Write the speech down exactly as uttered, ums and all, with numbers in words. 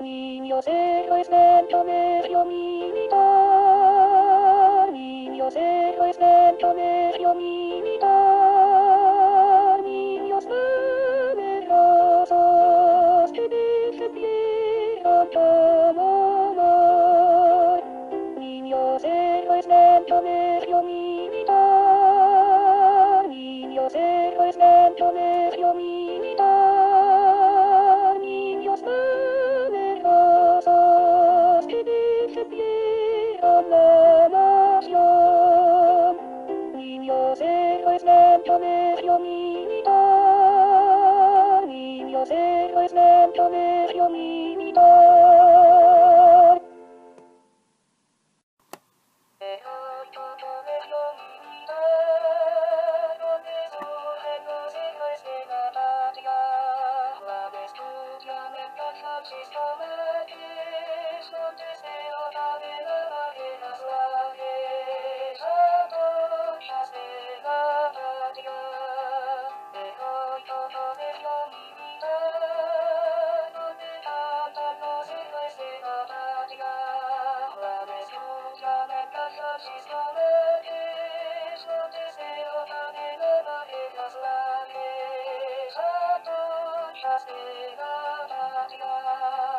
Niños héroes dentro de yo militar, niños héroes dentro de yo militar, niños valerosos que defendieron como honor. Niños héroes dentro de yo militar, niños héroes dentro de yo militar, niños valerosos que defendieron la nación. Niños héroes dentro de yo militar, niños héroes dentro de yo militar. Héroe colegio militar, donde surgen los héroes de la patria. La estudian en cajas escolares, donde se habla de la barrera suaves, antorchas de la patria. Héroe colegio militar, donde cantan los héroes de la patria. La estudian en cajas escolares, donde se habla de la barrera suaves, antorchas de la patria.